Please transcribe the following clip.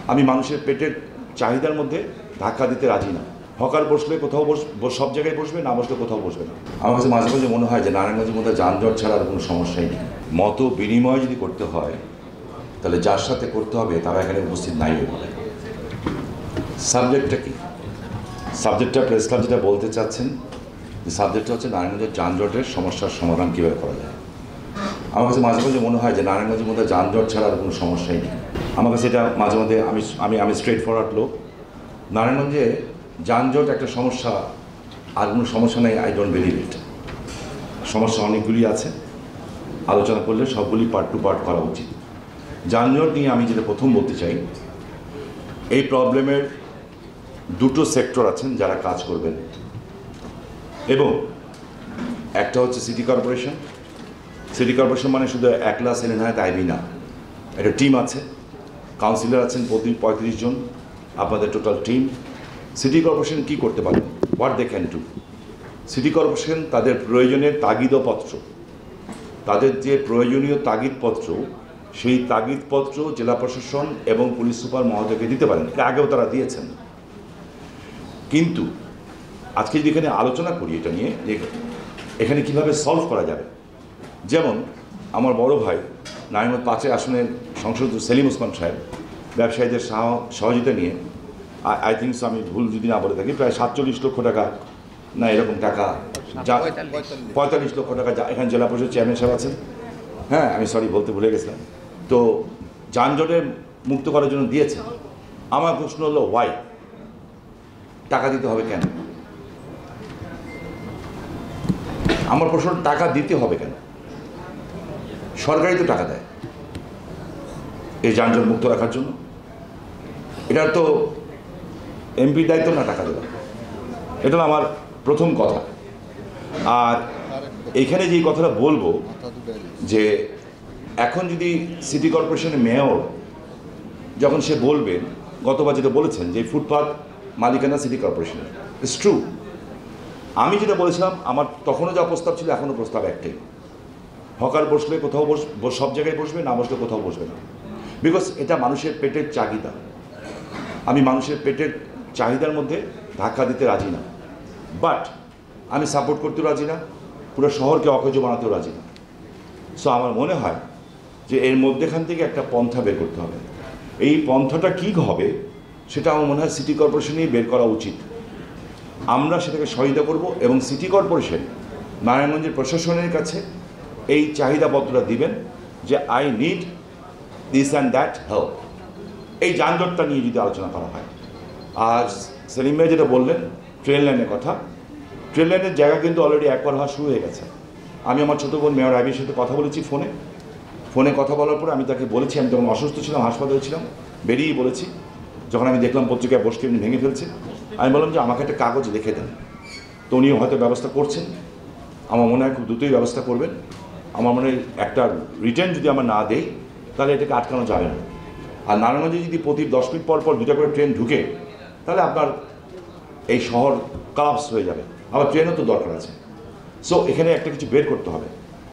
আমি মানুষের পেটের চাহিদার মধ্যে ধাক্কা দিতে রাজি না। হকার বসলে কোথাও সব জায়গায় বসবে, না বসলে কোথাও বসবে না। আমার কাছে মাঝে মাঝে মনে হয় যে নারায়ণগঞ্জের মধ্যে যানজট ছাড়া আর কোনো সমস্যাই নেই। মত বিনিময় যদি করতে হয় তাহলে যার সাথে করতে হবে তারা এখানে উপস্থিত নাই বলে। সাবজেক্টটা কি? সাবজেক্টটা প্রেস ক্লাব যেটা বলতে চাচ্ছেন, যে সাবজেক্টটা হচ্ছে নারায়ণগঞ্জের যানজটের সমস্যার সমাধান কীভাবে করা যায়। আমার কাছে মাঝে মাঝে মনে হয় যে নারায়ণগঞ্জের মধ্যে যানজট ছাড়া আর কোনো সমস্যাই নেই। আমার কাছে এটা মাঝে মাঝে আমি স্ট্রেট ফরওয়ার্ড লোক। নারায়ণগঞ্জে যানজট একটা সমস্যা, আর কোনো সমস্যা নেই, আই ডোন্ট বিলিভ ইট। সমস্যা অনেকগুলি আছে, আলোচনা করলে সবগুলি পার্ট টু পার্ট করা উচিত। যানজট নিয়ে আমি যেটা প্রথম বলতে চাই, এই প্রবলেমের দুটো সেক্টর আছেন যারা কাজ করবেন, এবং একটা হচ্ছে সিটি কর্পোরেশন। সিটি কর্পোরেশন মানে শুধু একলা সেলেনায়ত আইবি না, একটা টিম আছে, কাউন্সিলর আছেন প্রতি 35 জন, আপনাদের টোটাল টিম। সিটি কর্পোরেশন কী করতে পারেন, what they can do. City corporation তাদের প্রয়োজনের তাগিদপত্র, তাদের যে প্রয়োজনীয় তাগিদপত্র, সেই তাগিদপত্র জেলা প্রশাসন এবং পুলিশ সুপার মহোদয়কে দিতে পারেন। আগেও তারা দিয়েছেন। কিন্তু আজকে যদি এখানে আলোচনা করি এটা নিয়ে, যে এখানে কীভাবে সলভ করা যাবে, যেমন আমার বড় ভাই নারায়ণগঞ্জ 5 আসনের সংসদ সেলিম ওসমান সাহেব ব্যবসায়ীদের সহযোগিতা নিয়ে, আই থিঙ্ক আমি ভুল যদি না বলে থাকি, প্রায় 47 লক্ষ টাকা না এরকম টাকা, 45 লক্ষ টাকা এখানে জেলা পরিষদ চেয়ারম্যান সাহেব আছেন, হ্যাঁ আমি সরি বলতে ভুলে গেছিলাম, তো যানজটে মুক্ত করার জন্য দিয়েছে। আমার প্রশ্ন হলো ওয়াই, টাকা দিতে হবে কেন? আমার প্রশ্ন, টাকা দিতে হবে কেন? সরকারই তো টাকা দেয় এই যানজট মুক্ত রাখার জন্য। এটার তো এমপির দায়িত্ব না টাকা দেওয়া। এটা আমার প্রথম কথা। আর এখানে যেই কথাটা বলবো, যে এখন যদি সিটি কর্পোরেশনের মেয়র যখন সে বলবেন, গতবার যেটা বলেছেন যে ফুটপাথ মালিকানা সিটি কর্পোরেশনের, ইটস ট্রু। আমি যেটা বলেছিলাম, আমার তখনও যা প্রস্তাব ছিল, এখনও প্রস্তাব একটাই, হকার বসলে কোথাও সব জায়গায় বসবে, না বসলে কোথাও বসবে না। বিকজ এটা মানুষের পেটের চাহিদা। আমি মানুষের পেটের চাহিদার মধ্যে ধাক্কা দিতে রাজি না, বাট আমি সাপোর্ট করতেও রাজি না, পুরো শহরকে অকেজো বানাতেও রাজি না। সো আমার মনে হয় যে এর মধ্যেখান থেকে একটা পন্থা বের করতে হবে। এই পন্থাটা কী হবে সেটা আমার মনে হয় সিটি কর্পোরেশনেই বের করা উচিত। আমরা সেটাকে সহায়তা করব, এবং সিটি কর্পোরেশন নারায়ণগঞ্জের প্রশাসনের কাছে এই চাহিদাপত্রটা দিবেন যে I need this and that help. এই যানজটটা নিয়ে যদি আলোচনা করা হয়। আর সেলিম ভাই যেটা বললেন ট্রেন লাইনের কথা, ট্রেন লাইনের জায়গা কিন্তু অলরেডি একবার হওয়া শুরু হয়ে গেছে। আমি আমার ছোটো বোন মেয়র আইবির সাথে কথা বলেছি ফোনে কথা বলার পরে আমি তাকে বলেছি, আমি তখন অসুস্থ ছিলাম, হাসপাতালে ছিলাম, বেরিয়েই বলেছি। যখন আমি দেখলাম পত্রিকায় বসকে এমনি ভেঙে ফেলছে, আমি বললাম যে আমাকে একটা কাগজ লিখে দেন। তো উনিও হয়তো ব্যবস্থা করছেন, আমার মনে হয় খুব দ্রুতই ব্যবস্থা করবেন। আমার মনে হয় একটা রিটার্ন যদি আমরা না দেই তাহলে এটাকে আটকানো যাবে না। আর নারায়ণগঞ্জে যদি প্রতি 10 মিনিট পর পর 2টা করে ট্রেন ঢুকে, তাহলে আপনার এই শহর কলাপস হয়ে যাবে। আবার ট্রেনও তো দরকার আছে। সো এখানে একটা কিছু বের করতে হবে।